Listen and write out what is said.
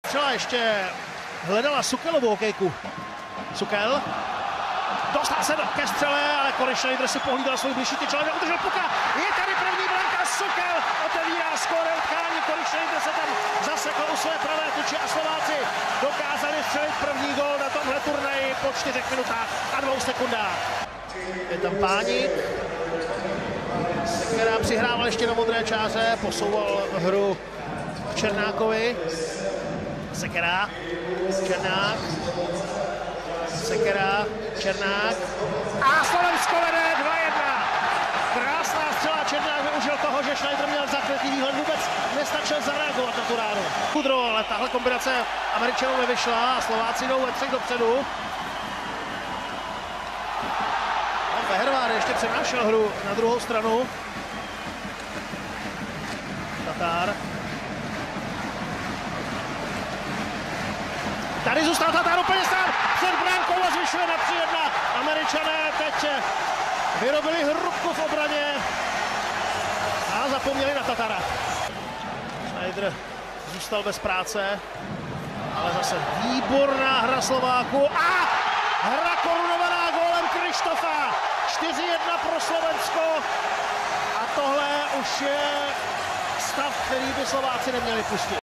Třeba ještě hledala Sukelovou hokejku. Sukel dostal se ke střele, ale konečně Schneider si pohlídal svůj blížší tyč, ale neudržel puka. Je tady první branka, Sukel otevírá skóre utkání, konečně Schneider se tam zasekl u své pravé tyče a Slováci dokázali střelit první gól na tomhle turnaji po 4 minutách a 2 sekundách. Je tam Páník, která přihrával ještě na modré čáře, posouval hru Černákovi. Sekera, Černák, Sekera, Černák a Slovensko vede 2-1. Krásná střela, Černák využil toho, že Schneider měl zakrytý výhled, vůbec nestačil zareagovat na tu ránu. Kudro, ale tahle kombinace Američanů nevyšla a Slováci jdou ve 3 dopředu. Behervár ještě přenášel hru na druhou stranu. Tatar. Tady zůstal Tatar úplně sám před bránkou a zvyšuje na 3-1. Američané teď vyrobili hrubku v obraně a zapomněli na Tatara. Schneider zůstal bez práce, ale zase výborná hra Slováku a hra korunovaná gólem Krištofa. 4-1 pro Slovensko a tohle už je stav, který by Slováci neměli pustit.